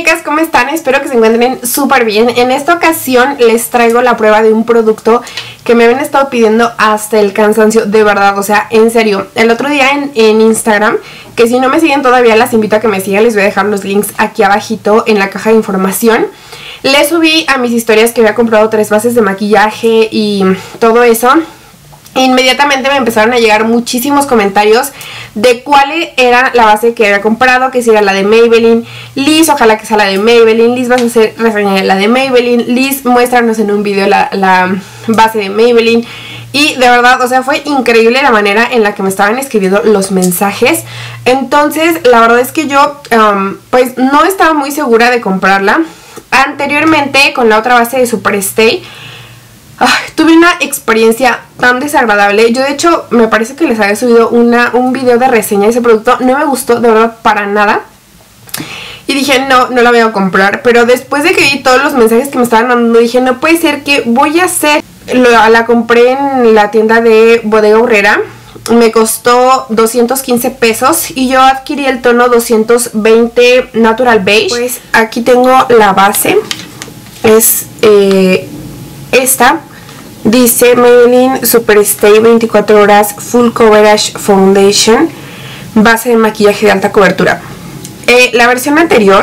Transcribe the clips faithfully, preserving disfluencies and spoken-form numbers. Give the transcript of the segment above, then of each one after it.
chicas, ¿cómo están? Espero que se encuentren súper bien. En esta ocasión les traigo la prueba de un producto que me habían estado pidiendo hasta el cansancio, de verdad, o sea, en serio. El otro día en, en Instagram, que si no me siguen todavía las invito a que me sigan, les voy a dejar los links aquí abajito en la caja de información. Les subí a mis historias que había comprado tres bases de maquillaje y todo eso. Inmediatamente me empezaron a llegar muchísimos comentarios de cuál era la base que había comprado, que si era la de Maybelline. Liz, ojalá que sea la de Maybelline. Liz, vas a hacer reseña de la de Maybelline. Liz, muéstranos en un video la, la base de Maybelline. Y de verdad, o sea, fue increíble la manera en la que me estaban escribiendo los mensajes. Entonces, la verdad es que yo, um, pues, no estaba muy segura de comprarla. Anteriormente, con la otra base de Superstay, Ay, tuve una experiencia tan desagradable. Yo de hecho me parece que les había subido una, un video de reseña de ese producto. No me gustó de verdad para nada. Y dije no, no la voy a comprar. Pero después de que vi todos los mensajes que me estaban mandando, dije no puede ser, que voy a hacer. La, la compré en la tienda de Bodega Aurrera. Me costó doscientos quince pesos y yo adquirí el tono doscientos veinte Natural Beige. Pues aquí tengo la base. Es... Eh, Esta dice Maybelline Superstay veinticuatro horas Full Coverage Foundation, base de maquillaje de alta cobertura. Eh, la versión anterior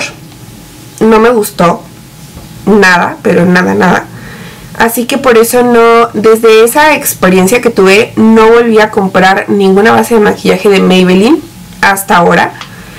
no me gustó nada, pero nada, nada. Así que por eso no, desde esa experiencia que tuve, no volví a comprar ninguna base de maquillaje de Maybelline hasta ahora.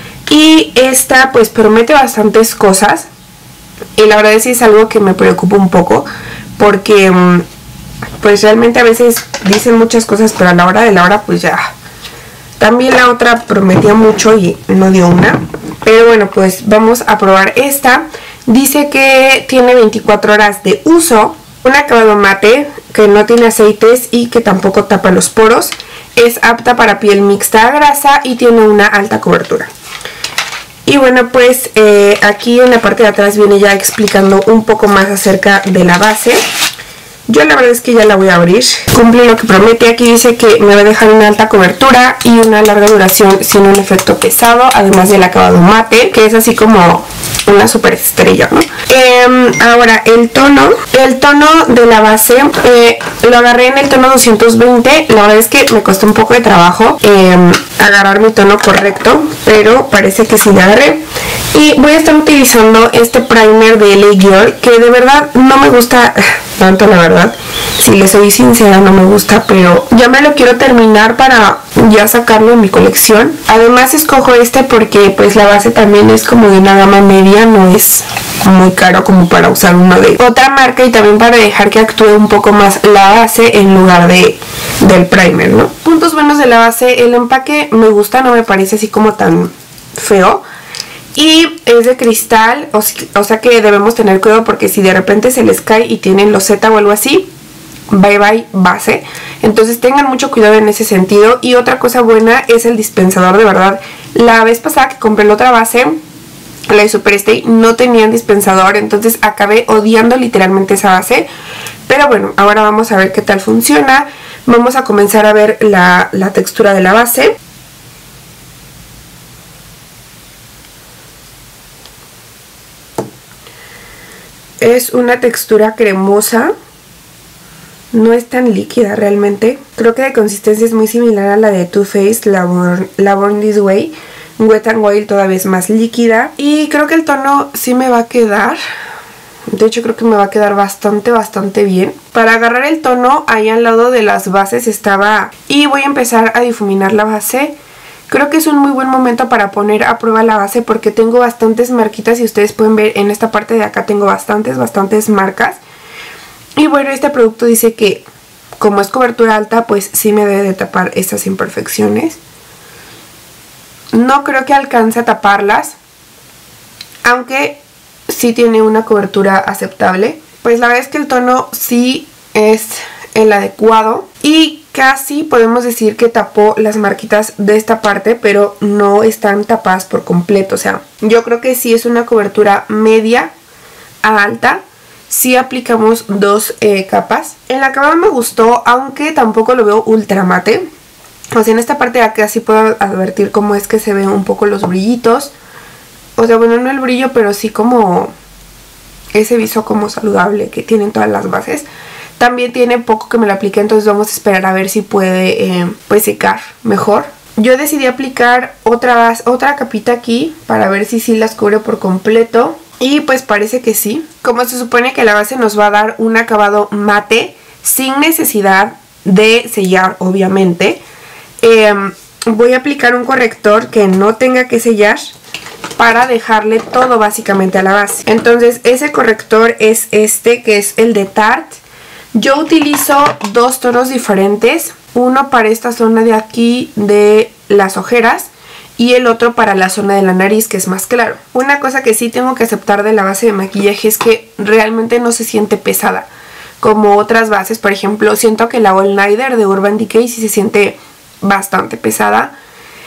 Y esta pues promete bastantes cosas. Y la verdad es que es algo que me preocupa un poco, porque pues realmente a veces dicen muchas cosas, pero a la hora de la hora pues ya. También la otra prometía mucho y no dio una. Pero bueno, pues vamos a probar esta. Dice que tiene veinticuatro horas de uso, un acabado mate, que no tiene aceites y que tampoco tapa los poros. Es apta para piel mixta a grasa y tiene una alta cobertura. Y bueno, pues eh, aquí en la parte de atrás viene ya explicando un poco más acerca de la base. Yo la verdad es que ya la voy a abrir. Cumple lo que promete. Aquí dice que me va a dejar una alta cobertura y una larga duración sin un efecto pesado, además del acabado mate, que es así como una super estrella, ¿no? Eh, ahora, el tono el tono de la base eh, lo agarré en el tono doscientos veinte. La verdad es que me costó un poco de trabajo eh, agarrar mi tono correcto, pero parece que sí le agarré. Y voy a estar utilizando este primer de L A Girl, que de verdad no me gusta tanto, la verdad. Si les soy sincera, no me gusta, pero ya me lo quiero terminar para ya sacarlo de mi colección. Además escojo este porque pues la base también es como de una gama media, no es muy caro como para usar uno de otra marca, y también para dejar que actúe un poco más la base en lugar de del primer, ¿no? Puntos buenos de la base: el empaque me gusta, no me parece así como tan feo. Y es de cristal, o, o sea que debemos tener cuidado, porque si de repente se les cae y tienen loseta o algo así, bye bye base. Entonces tengan mucho cuidado en ese sentido. Y otra cosa buena es el dispensador, de verdad. La vez pasada que compré la otra base, la de Superstay, no tenían dispensador, entonces acabé odiando literalmente esa base. Pero bueno, ahora vamos a ver qué tal funciona. Vamos a comenzar a ver la, la textura de la base. Es una textura cremosa, no es tan líquida realmente. Creo que de consistencia es muy similar a la de Too Faced, la Born, la Born This Way. Wet n Wild todavía es más líquida. Y creo que el tono sí me va a quedar. De hecho creo que me va a quedar bastante, bastante bien. Para agarrar el tono, ahí al lado de las bases estaba... Y voy a empezar a difuminar la base. Creo que es un muy buen momento para poner a prueba la base, porque tengo bastantes marquitas y ustedes pueden ver en esta parte de acá tengo bastantes, bastantes marcas. Y bueno, este producto dice que como es cobertura alta, pues sí me debe de tapar estas imperfecciones. No creo que alcance a taparlas, aunque sí tiene una cobertura aceptable. Pues la verdad es que el tono sí es el adecuado y casi podemos decir que tapó las marquitas de esta parte, pero no están tapadas por completo. O sea, yo creo que sí es una cobertura media a alta. Sí aplicamos dos eh, capas. El acabado me gustó, aunque tampoco lo veo ultra mate. O sea, en esta parte de acá sí puedo advertir cómo es que se ven un poco los brillitos. o sea, bueno, no el brillo, pero sí como ese viso como saludable que tienen todas las bases. También tiene poco que me lo apliqué, entonces vamos a esperar a ver si puede eh, pues secar mejor. Yo decidí aplicar otra, otra capita aquí para ver si sí las cubre por completo. Y pues parece que sí. Como se supone que la base nos va a dar un acabado mate sin necesidad de sellar, obviamente. Eh, voy a aplicar un corrector que no tenga que sellar para dejarle todo básicamente a la base. Entonces ese corrector es este, que es el de Tarte. Yo utilizo dos tonos diferentes, uno para esta zona de aquí de las ojeras y el otro para la zona de la nariz, que es más claro. Una cosa que sí tengo que aceptar de la base de maquillaje es que realmente no se siente pesada como otras bases. Por ejemplo, siento que la All Nighter de Urban Decay sí se siente bastante pesada.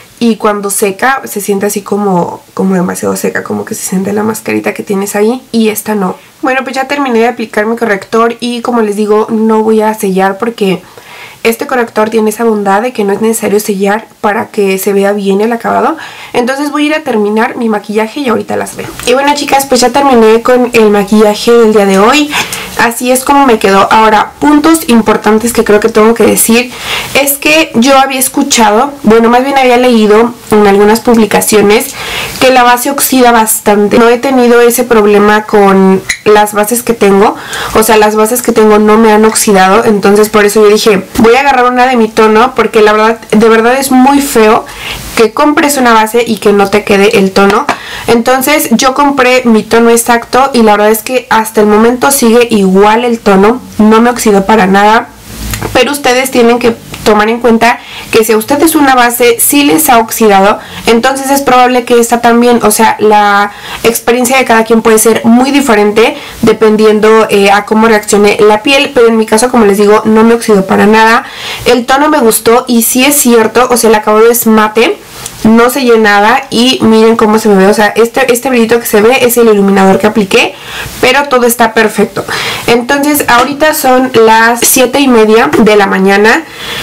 Y cuando seca se siente así como, como demasiado seca, como que se siente la mascarita que tienes ahí, y esta no. Bueno, pues ya terminé de aplicar mi corrector y como les digo, no voy a sellar porque este corrector tiene esa bondad de que no es necesario sellar para que se vea bien el acabado. Entonces voy a ir a terminar mi maquillaje y ahorita las veo. Y bueno, chicas, pues ya terminé con el maquillaje del día de hoy. Así es como me quedó. Ahora, puntos importantes que creo que tengo que decir es que yo había escuchado, bueno, más bien había leído en algunas publicaciones que la base oxida bastante. No he tenido ese problema con las bases que tengo, o sea, las bases que tengo no me han oxidado. Entonces por eso yo dije, voy a agarrar una de mi tono, porque la verdad, de verdad es muy feo que compres una base y que no te quede el tono. Entonces yo compré mi tono exacto y la verdad es que hasta el momento sigue igual el tono, no me oxidó para nada. Pero ustedes tienen que tomar en cuenta que si a ustedes una base sí les ha oxidado, entonces es probable que esta también. O sea, la experiencia de cada quien puede ser muy diferente dependiendo eh, a cómo reaccione la piel. Pero en mi caso, como les digo, no me oxidó para nada. El tono me gustó y sí es cierto, o sea, el acabado es mate, no sellé nada y miren cómo se me ve. O sea, este, este brillito que se ve es el iluminador que apliqué, pero todo está perfecto. Entonces ahorita son las siete y media de la mañana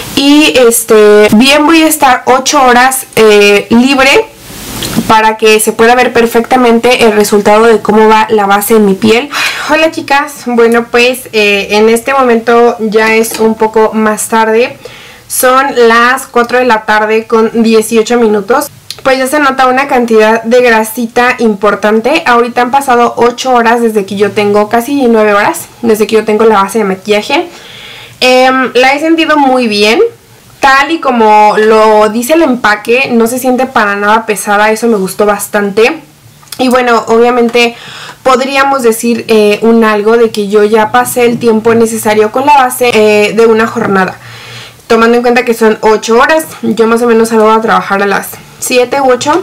y este bien voy a estar ocho horas eh, libre para que se pueda ver perfectamente el resultado de cómo va la base en mi piel. Hola chicas, bueno pues eh, en este momento ya es un poco más tarde. Son las cuatro de la tarde con dieciocho minutos. Pues ya se nota una cantidad de grasita importante. Ahorita han pasado ocho horas desde que yo tengo, casi nueve horas, desde que yo tengo la base de maquillaje. Eh, la he sentido muy bien. Tal y como lo dice el empaque, no se siente para nada pesada. Eso me gustó bastante. Y bueno, obviamente podríamos decir eh, un algo de que yo ya pasé el tiempo necesario con la base eh, de una jornada. Tomando en cuenta que son ocho horas, yo más o menos salgo a trabajar a las siete u ocho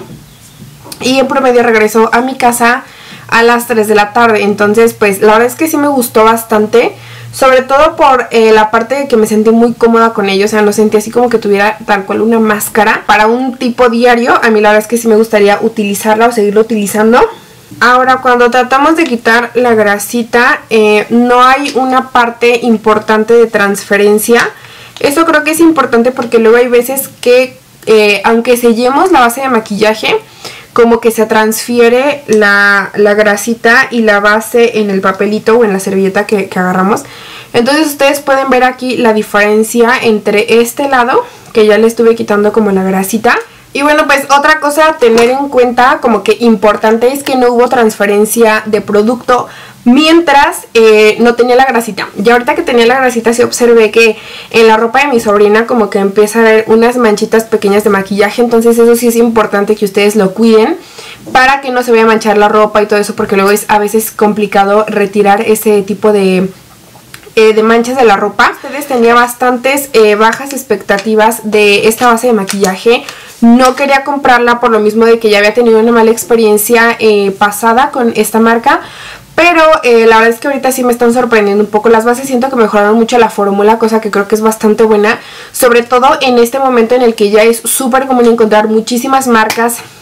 y en promedio regreso a mi casa a las tres de la tarde. Entonces pues la verdad es que sí me gustó bastante, sobre todo por eh, la parte de que me sentí muy cómoda con ello. O sea, no sentí así como que tuviera tal cual una máscara para un tipo diario. A mí la verdad es que sí me gustaría utilizarla o seguirla utilizando. Ahora, cuando tratamos de quitar la grasita, eh, no hay una parte importante de transferencia. Eso creo que es importante porque luego hay veces que eh, aunque sellemos la base de maquillaje, como que se transfiere la, la grasita y la base en el papelito o en la servilleta que, que agarramos. Entonces ustedes pueden ver aquí la diferencia entre este lado, que ya le estuve quitando como la grasita. Y bueno, pues otra cosa a tener en cuenta como que importante es que no hubo transferencia de producto mientras eh, no tenía la grasita. Y ahorita que tenía la grasita sí observé que en la ropa de mi sobrina como que empieza a haber unas manchitas pequeñas de maquillaje. Entonces eso sí es importante que ustedes lo cuiden para que no se vaya a manchar la ropa y todo eso, porque luego es a veces complicado retirar ese tipo de... Eh, de manchas de la ropa. Ustedes tenía bastantes eh, bajas expectativas de esta base de maquillaje. No quería comprarla por lo mismo de que ya había tenido una mala experiencia eh, pasada con esta marca. Pero eh, la verdad es que ahorita sí me están sorprendiendo un poco las bases. Siento que mejoraron mucho la fórmula, cosa que creo que es bastante buena. Sobre todo en este momento en el que ya es súper común encontrar muchísimas marcas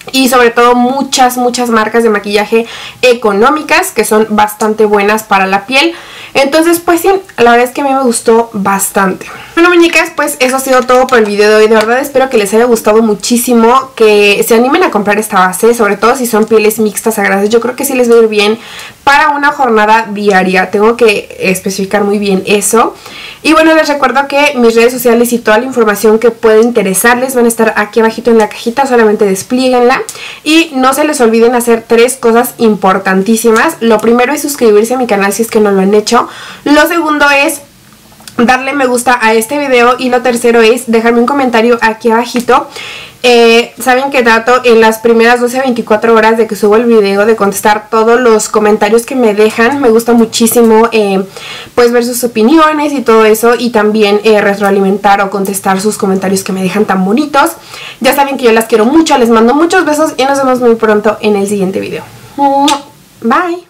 y sobre todo muchas, muchas marcas de maquillaje económicas que son bastante buenas para la piel. Entonces pues sí, la verdad es que a mí me gustó bastante. Bueno, muñecas, pues eso ha sido todo por el video de hoy. De verdad espero que les haya gustado muchísimo, que se animen a comprar esta base, sobre todo si son pieles mixtas a grasas. Yo creo que sí les va a ir bien para una jornada diaria. Tengo que especificar muy bien eso. Y bueno, les recuerdo que mis redes sociales y toda la información que puede interesarles van a estar aquí abajito en la cajita, solamente desplíguenla. Y no se les olviden hacer tres cosas importantísimas. Lo primero es suscribirse a mi canal si es que no lo han hecho. Lo segundo es darle me gusta a este video y lo tercero es dejarme un comentario aquí abajito. Eh, saben que trato en las primeras doce a veinticuatro horas de que subo el video de contestar todos los comentarios que me dejan. Me gusta muchísimo eh, pues ver sus opiniones y todo eso, y también eh, retroalimentar o contestar sus comentarios que me dejan tan bonitos. Ya saben que yo las quiero mucho, les mando muchos besos y nos vemos muy pronto en el siguiente video. Bye.